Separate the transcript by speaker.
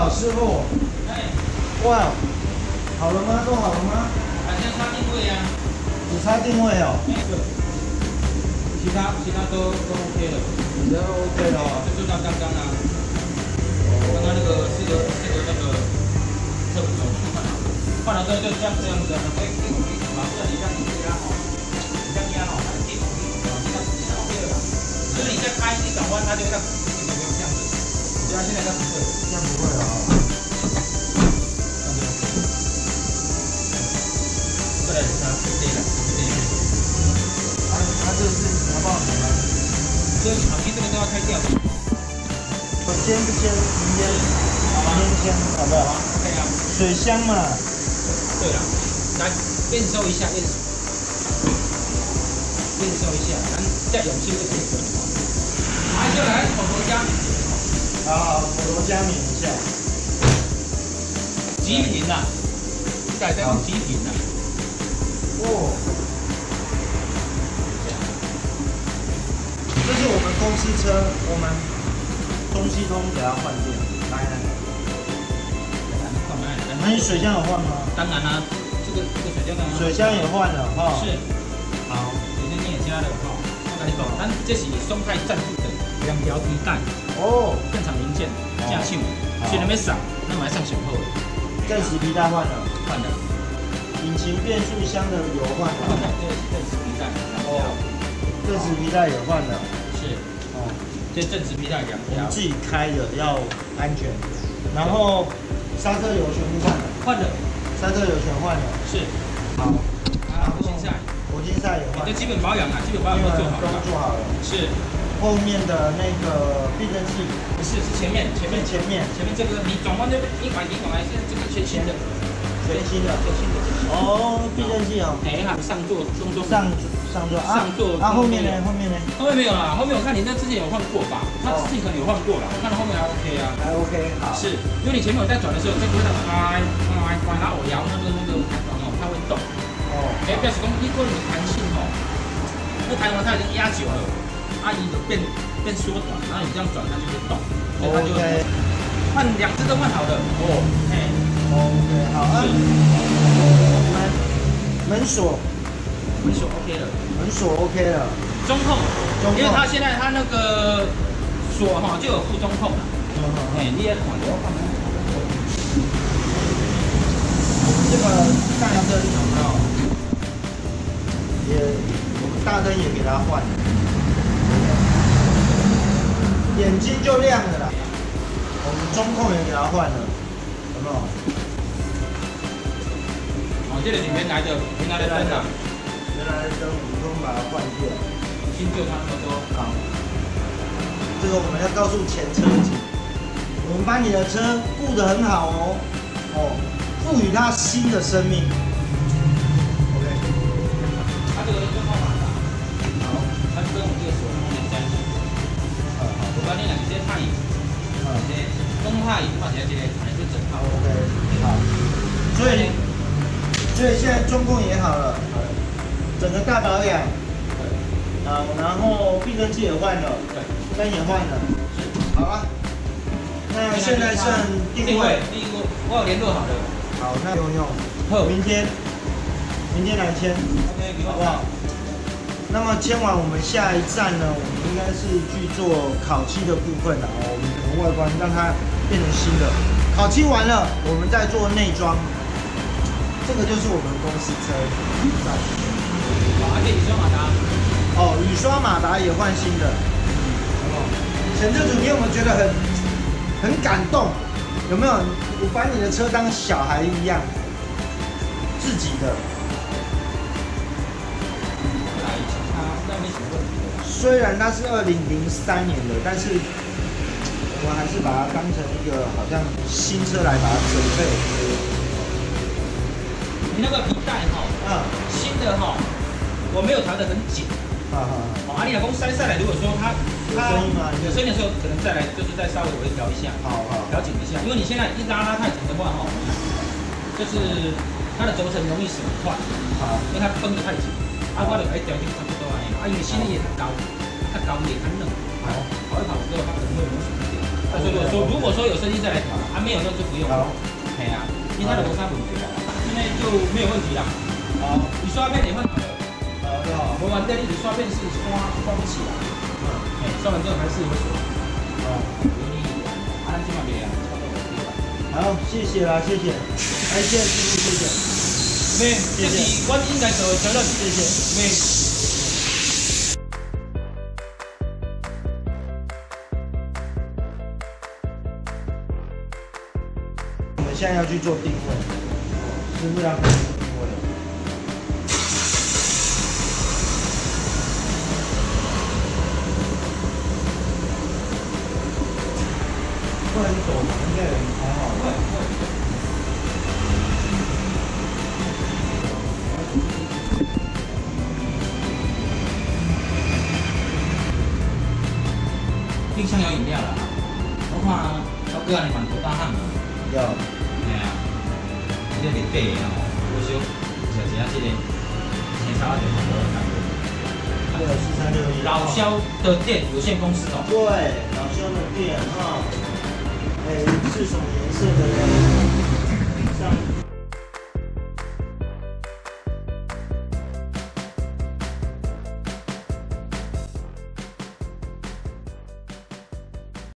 Speaker 1: 好，师傅。
Speaker 2: 哎，
Speaker 1: 哇，好了吗？都好了吗？
Speaker 2: 好像插定位啊。
Speaker 1: 只差定位哦。
Speaker 2: 其他都 OK 了。
Speaker 1: 比较 OK 了哦。
Speaker 2: 就到刚刚啊。刚刚那个是个那个特别换了之后就这样子，哎，把这里这样压好，这样压好，它就定这样 OK 了。就是你再开一转弯，它就这样，没有这样子。对啊，现在它不会，
Speaker 1: 这样不会了哦。
Speaker 2: 过来它对了，
Speaker 1: 它这是好不好呢？
Speaker 2: 所以长期这个都要开掉。
Speaker 1: 我先不先，明天先，好不好？
Speaker 2: 可以啊。
Speaker 1: 水箱嘛。
Speaker 2: 对了，来验收一下，验收一下，咱再用心一点。来就来口头加。
Speaker 1: 好，口头加冕一下。
Speaker 2: 极品呐，改成极品呐。
Speaker 1: 哦。这是我们公司车，我们中西通给它换电。来。那你水箱有换吗？
Speaker 2: 当然啦，这个水箱当然。
Speaker 1: 水箱也换了哈。
Speaker 2: 是。好，水箱你也加了哈。我跟你讲，咱这是松泰赞助的2条皮带。哦。正常零件加上，虽然没上，那我还上小后。
Speaker 1: 正时皮带换了。
Speaker 2: 换了。
Speaker 1: 引擎变速箱的油换了。
Speaker 2: 正时皮带2条。
Speaker 1: 正时皮带也换了。
Speaker 2: 是。哦。这正时皮带2条。
Speaker 1: 我们自己开的要安全，然后。刹车油全部换了，刹车油全换了，
Speaker 2: 是，
Speaker 1: 好，
Speaker 2: 火星塞也换，这基本保养啊，基本保养都做好了，是，
Speaker 1: 后面的那个避震器，
Speaker 2: 不是，是前面这个，你转弯这边，你拐来是这个全新的，
Speaker 1: 哦，避震器哦，
Speaker 2: 哎哈，上座，
Speaker 1: 后面呢？后面
Speaker 2: 没有啦，后面我看你那之前有换过吧？他自己可能有换过啦，我看到后面还 OK 啊，
Speaker 1: 还 OK， 好，
Speaker 2: 是，因为你前面有在转的时候，这个会在开，然后我摇那个弹簧哦，它会动，哎，表示说你个人的弹性哦，那弹簧它已经压久了，阿姨就变缩短，然后你这样转它就会动，所以它就换2只都换好了，哎
Speaker 1: ，OK， 好啊，门锁 OK 了，门锁 OK 了，
Speaker 2: 中控，因为它现在它那个锁哈就有附中控了，哎，你也看到。
Speaker 1: 这个大灯有没有？我们大灯也给它换了，眼睛就亮了啦。我们中控也给它换了，有没有？
Speaker 2: 哦，这个是原来的灯啊。
Speaker 1: 原来的灯我们都把它换掉，
Speaker 2: 新旧差不多。
Speaker 1: 好，这个我们要告诉前车主，我们把你的车顾得很好哦，赋予它新的生命。OK，
Speaker 2: 它这个中控马达，好，它就跟我们这个锁连在一起。好，我把你两个直接看一，中派一块钱这个还是整套
Speaker 1: OK， 好，所以现在中控也好了。整个大保养，然后避震器也换了，灯也换了，好啊。那现在剩定位，
Speaker 2: 我有联络好了。
Speaker 1: 好，那不用，明天来签 ，OK， 好不好？那么签完，我们下一站呢，我们应该是去做烤漆的部分了哦。我们整个外观让它变成新的，烤漆完了，我们再做内装。这个就是我们公司车。
Speaker 2: 而且雨刷马达，
Speaker 1: 雨刷马达也换新的，前车主你有没有觉得很感动？有没有？我把你的车当小孩一样，自己的。虽然它是2003年的，但是我还是把它当成一个好像新车来把它准备。
Speaker 2: 你那个皮带新的我没有调得很紧。你老公塞来，如果说它有声音的时候，可能再来就是再稍微微调一下，调紧一下。因为你现在一拉太紧的话就是它的轴承容易损坏，因为它绷得太紧。我就调整差不多因为心里也很高，太高也太嫩，跑一跑之后它可能会磨损一点。 所以如果说有升级再来调，没有那就不用。好，可以啊，因为它的磨砂不对啊，现在就没有问题啦。好，你刷片也换好了。好，磨完这里刷片是刷不起来。刷完之后还是有水。有你起码别啊。
Speaker 1: 好，谢谢啦，谢谢。哎，谢谢师傅，谢谢。
Speaker 2: 没，这是我应该做的责任，谢谢。没。
Speaker 1: 现在要去做定位，师傅要定位。不然你走应该还好。
Speaker 2: 冰箱有饮料了，我看超哥你满头大汗嘛。
Speaker 1: 有。
Speaker 2: 这个面底啊，我想就是啊，这个前超就很多感觉。
Speaker 1: 对，4361。
Speaker 2: 老肖的店有限公司哦。
Speaker 1: 对，老肖的店哈，是什么颜色的呢？上。